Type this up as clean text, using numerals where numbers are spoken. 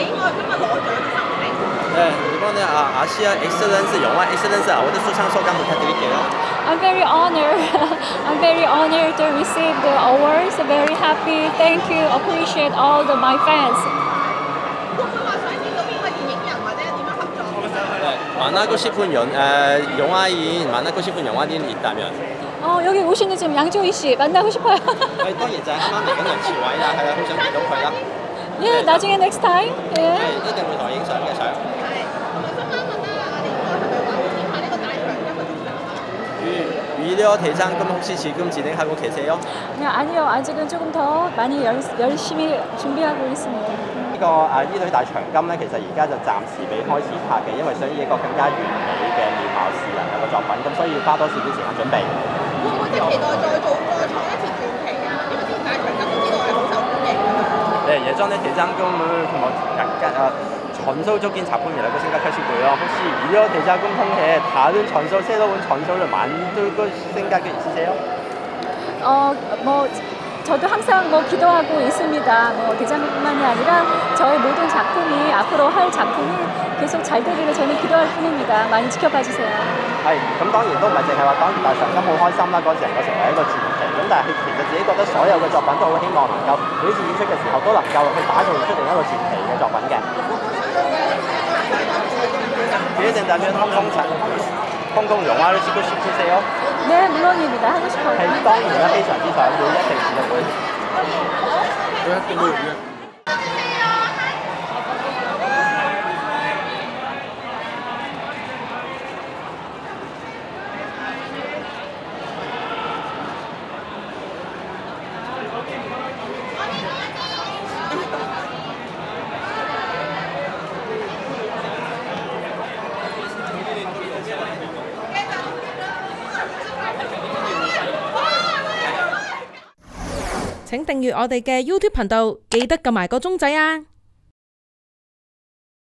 이번에 아시아 엑셀런스 영화 엑셀런스 아워드 수상 소감 부탁드릴게요. I'm very honored. I'm very honored to receive the awards. Very happy. Thank you. Appreciate all my fans. 만나고 싶은 영화인 만나고 싶은 영화인 있다면? 여기 오시는 지금 양조희 씨 만나고 싶어요. 當然就係啱啱嚟緊梁朝偉啦，係啦，好想見到佢啦。 예, 나중에 next time. 예. 一定會同佢影相嘅相。유일려 대장금 혹시 지금 진행하고 계세요? 아니요, 아직은 조금 더 많이 열심히 준비하고 있습니다. 呢個醫女大長今咧，其實而家就暫時未開始拍嘅，因為想以一個更加完美嘅面貌示人嘅作品，咁所以要花多少啲時間準備。 會唔會即係期待再創一次傳奇啊？因為之前大長今都知道係好受歡迎㗎嘛。 예전에 대장금을 약간 전설적인 작품이라고 생각하시고요. 혹시 유려 대장금 통해 다른 새로운 전설을 만들고 생각이 있으세요? 저도 항상 기도하고 있습니다. 대장금뿐만이 아니라 저의 모든 작품이 앞으로 할 작품이 계속 잘 되기를 저는 기도할 뿐입니다. 많이 지켜봐 주세요. 係，咁當然都唔係淨係話當然大長今好開心啦，嗰時能夠成為一個傳奇。咁但係其實自己覺得所有嘅作品都好希望能夠每次演出嘅時候都能夠去打造出另一個傳奇嘅作品嘅。기회 된다면 홍콩 영화를 찍고 싶으세요? 네, 물론입니다. 하고 싶어요. 係當然啦，非常之想會一定會。 請訂閱我哋嘅 YouTube 頻道，記得撳埋個鐘仔啊！